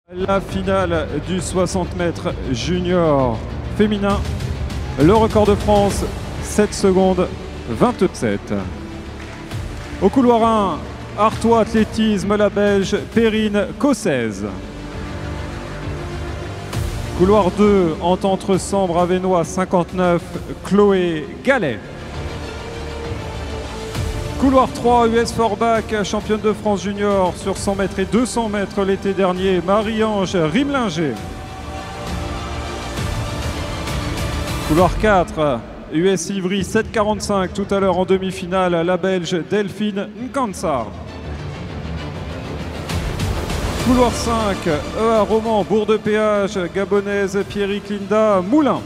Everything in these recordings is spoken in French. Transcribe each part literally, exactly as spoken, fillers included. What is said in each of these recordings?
La finale du soixante mètres junior féminin. Le record de France, sept secondes vingt-sept. Au couloir un, Artois Athlétisme, la Belge Perrine Cossez. Couloir deux, Entente Sambre Avenois cinquante-neuf, Chloé Gallet. Couloir trois, U S Forbach, championne de France junior sur cent mètres et deux cents mètres l'été dernier, Marie-Ange Rimlinger. Couloir quatre, U S Ivry sept quarante-cinq, tout à l'heure en demi-finale, la Belge Delphine Nkansar. Couloir cinq, E A Roman, Bourg de Péage, gabonaise Pierrick Linda Moulin.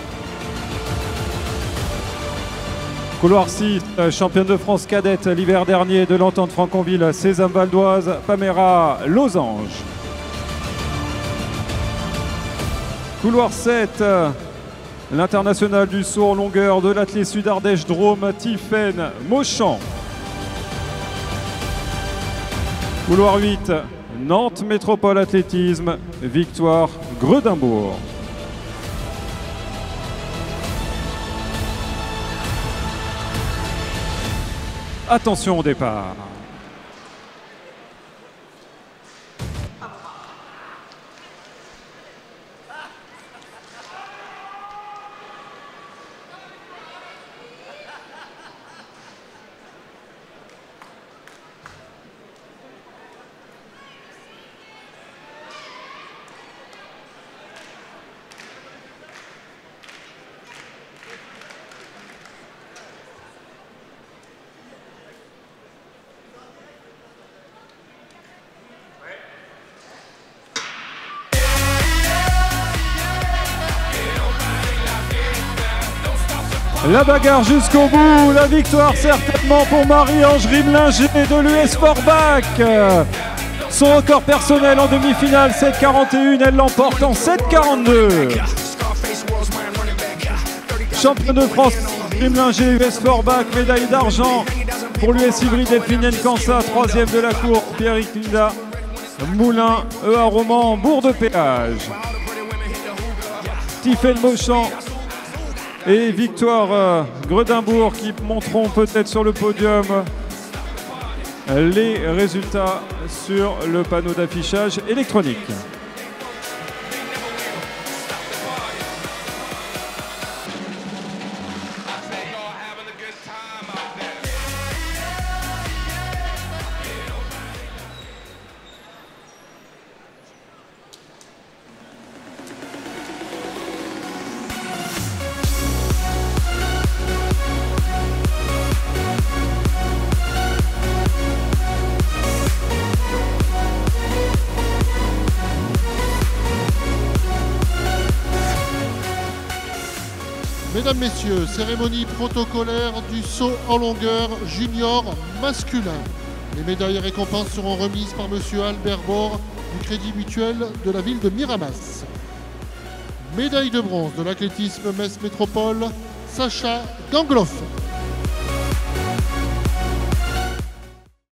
Couloir six, championne de France cadette l'hiver dernier de l'Entente Franconville, Sésame Valdoise, Pamera Losange. Couloir sept, l'international du saut en longueur de l'athlète Sud-Ardèche Drôme, Tiffaine Mauchamp. Couloir huit, Nantes Métropole Athlétisme, Victoire Gredimbourg. Attention au départ. La bagarre jusqu'au bout, la victoire certainement pour Marie-Ange Rimlinger de l'U S Forbach. Son record personnel en demi-finale, sept quarante et un, elle l'emporte en sept quarante-deux. Championne de France, Rimlinger, U S Forbach, médaille d'argent pour l'U S Ivry, Delphine Nkansar, troisième de la course, Pierrick Linda Moulin, E A Roman, Bourg de Péage. Tiffaine Mauchamp et Victoire euh, Gredimbourg qui monteront peut-être sur le podium les résultats sur le panneau d'affichage électronique. Mesdames, Messieurs, cérémonie protocolaire du saut en longueur junior masculin. Les médailles et récompenses seront remises par Monsieur Albert Bord du Crédit Mutuel de la ville de Miramas. Médaille de bronze de l'athlétisme Metz Métropole, Sacha Gangloff.